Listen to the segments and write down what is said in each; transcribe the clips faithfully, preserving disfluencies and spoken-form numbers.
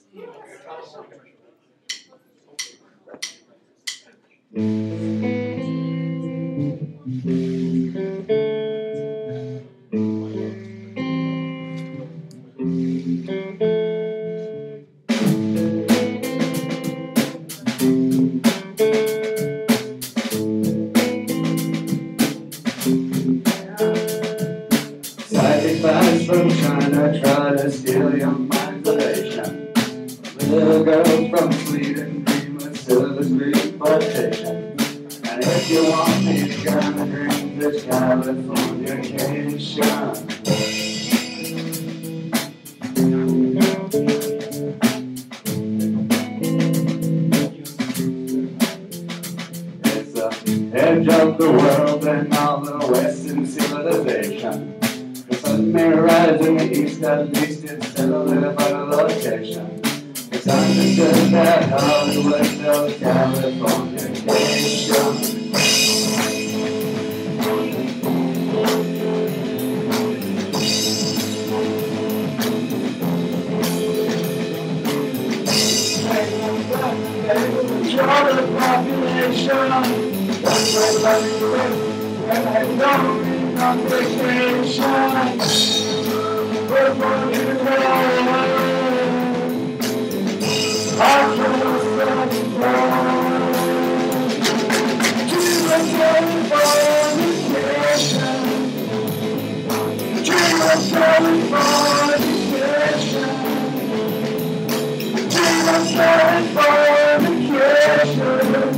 Sacrifice from China, try to steal your mind's elation. Little girls from Sweden dream of silver street flirtation. And if you want these kind of dreams, it's Californication. It's the edge of the world and all the Western civilization. The sun may rise in the east, at least it's still a little bit of location. It's understood that Hollywood knows Californication. Control the population. That's what I'm doing. And I don't mean on vacation. We're going to go. I'm going to stand to the Californication. To the Californication. To the Californication.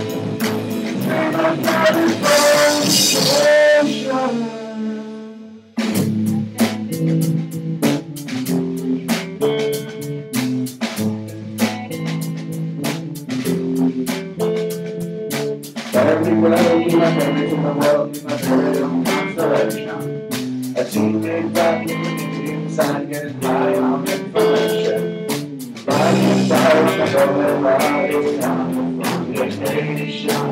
Everywhere you have every in the world, you have every own constellation. A teenage back in the inside, getting high on information. Riding inside, the golden ride is coming from the nation.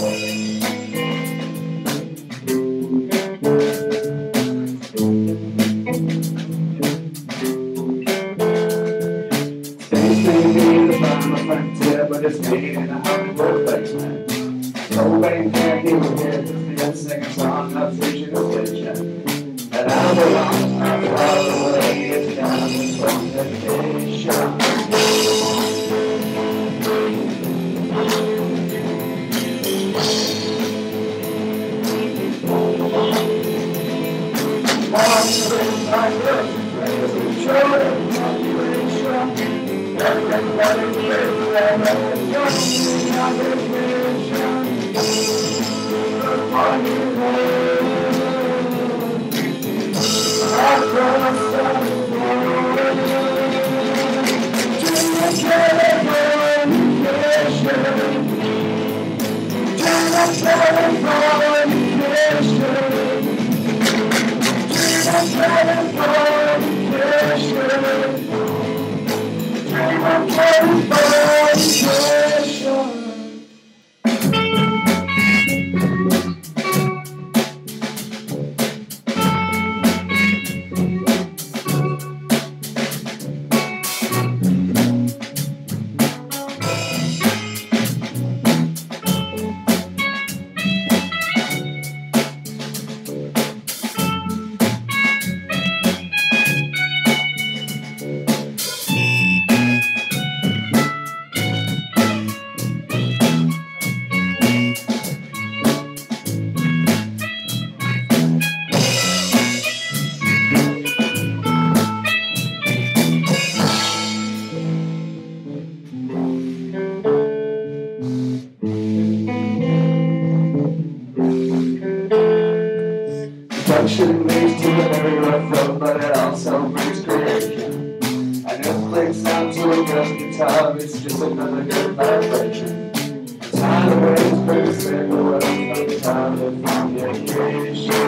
Space may be the final frontier, but it's made in a Hollywood basement. Nobody can't hear it, just the second song of Future Station. And I belong after all the way it's coming from dedication. Production leads to a very rough road, but it also brings creation. And if playing sound to a good guitar, it's just another good vibration. It's how the waves bring us in the world from Californication.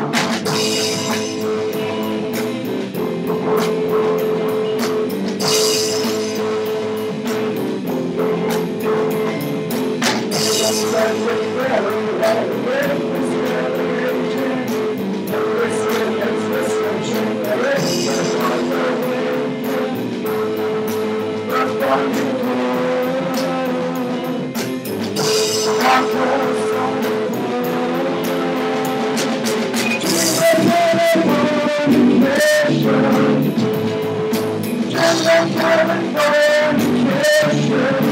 California,